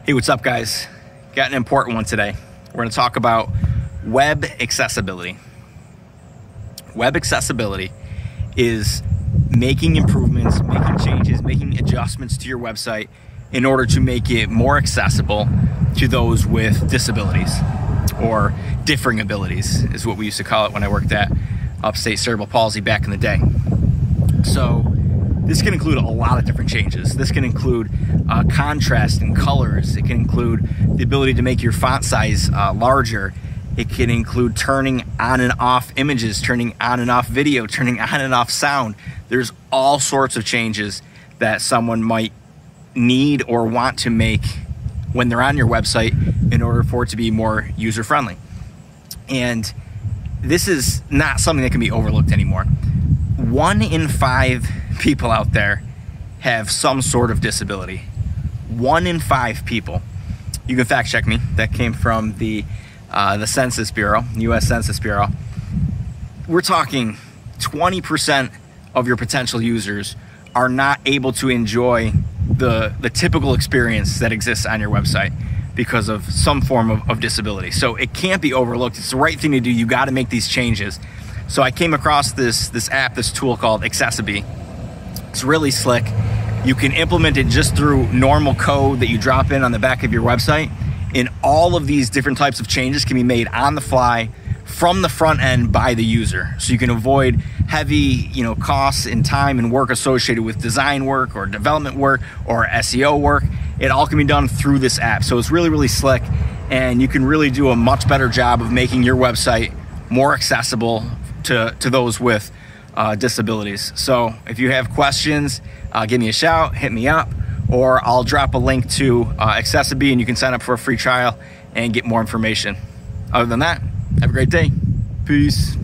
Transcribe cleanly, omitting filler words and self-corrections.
Hey, what's up, guys? Got an important one today. We're going to talk about web accessibility. Web accessibility is making improvements, making changes, making adjustments to your website in order to make it more accessible to those with disabilities, or differing abilities is what we used to call it when I worked at Upstate Cerebral Palsy back in the day. So this can include a lot of different changes. This can include contrast and colors. It can include the ability to make your font size larger. It can include turning on and off images, turning on and off video, turning on and off sound. There's all sorts of changes that someone might need or want to make when they're on your website in order for it to be more user-friendly. And this is not something that can be overlooked anymore. 1 in 5 people out there have some sort of disability. 1 in 5 people. You can fact check me. That came from the Census Bureau, U.S. Census Bureau. We're talking 20% of your potential users are not able to enjoy the typical experience that exists on your website because of some form of disability. So it can't be overlooked. It's the right thing to do. You got to make these changes. So I came across this app, this tool called Accessiby. It's really slick. You can implement it just through normal code that you drop in on the back of your website. And all of these different types of changes can be made on the fly from the front end by the user. So you can avoid heavy, costs and time and work associated with design work or development work or SEO work. It all can be done through this app. So it's really, really slick, and you can really do a much better job of making your website more accessible to those with disabilities. So if you have questions, give me a shout, hit me up, or I'll drop a link to Accessiby, and you can sign up for a free trial and get more information. Other than that, have a great day. Peace.